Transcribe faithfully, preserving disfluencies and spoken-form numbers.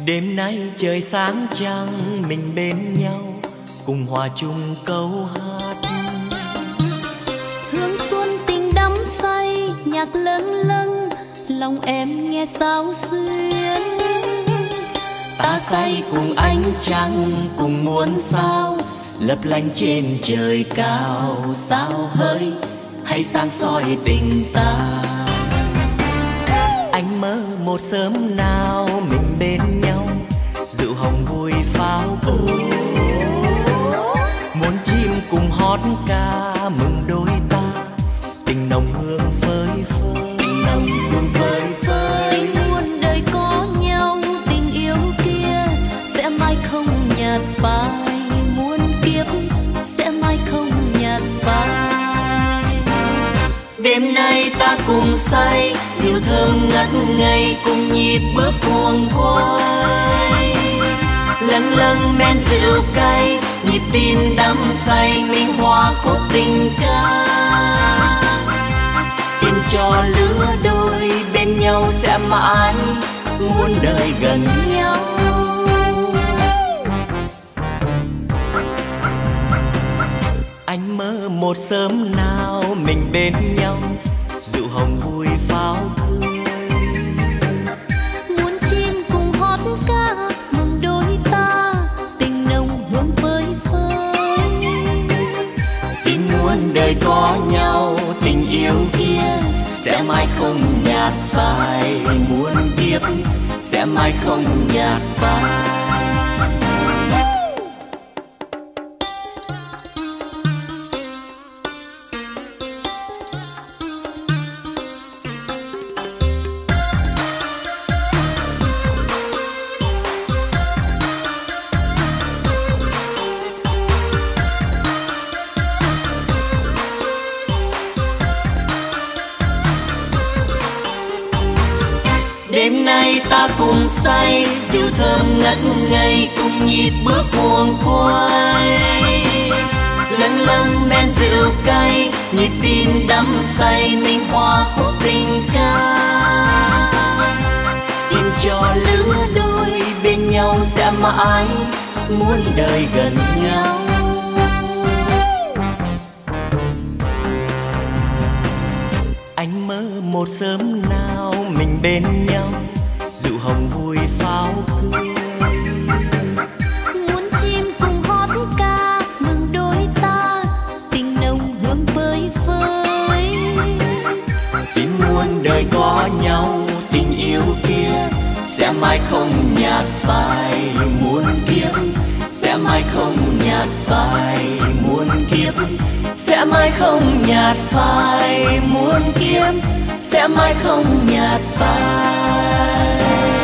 Đêm nay trời sáng trăng mình bên nhau, cùng hòa chung câu hát. Hương xuân tình đắm say, nhạc lâng lâng, lòng em nghe sao xuyến. Ta say cùng ánh trăng, cùng muôn sao, lấp lánh trên trời cao. Sao hỡi hay sáng soi tình ta. Anh mơ một sớm nào mình bên nhau, rượu hồng vui pháo cười. Muốn chim cùng hót ca mừng đôi ta, tình nồng hương phơi phới. Tình nồng hương phơi phới. Tình muôn đời có nhau, tình yêu kia sẽ mãi không nhạt phai. Muôn kiếp sẽ mãi không nhạt phai. Đêm nay ta cùng say, rượu thơm ngất ngây, cùng nhịp bước cuồng quay. Lâng lâng men rượu cay, nhịp tim đắm say, minh hoa khúc tình ca. Xin cho lứa đôi bên nhau sẽ mãi muôn đời gần nhau. Anh mơ một sớm nào mình bên nhau, rượu hồng vui pháo cười. Muốn chim cùng hót ca mừng đôi ta, tình nồng hương phơi phới. Xin muôn đời có nhau, tình yêu kia sẽ mãi không nhạt phai. Muôn kiếp sẽ mãi không nhạt phai. Đêm nay ta cùng say, rượu thơm ngất ngây, cùng nhịp bước cuồng quay. Lâng lâng men rượu cay, nhịp tim đắm say, minh hoa khúc tình ca. Xin cho lứa đôi bên nhau sẽ mãi muôn đời gần nhau. Anh mơ một sớm nào mình bên nhau, rượu hồng vui pháo cười. Muốn chim cùng hót ca mừng đôi ta, tình nồng hương phơi phới. Xin muôn đời có nhau, tình yêu kia sẽ mãi không nhạt phai. Muôn kiếp sẽ mãi không nhạt phai. Muôn kiếp sẽ mãi không nhạt phai. Muôn kiếp sẽ mãi không nhạt phai.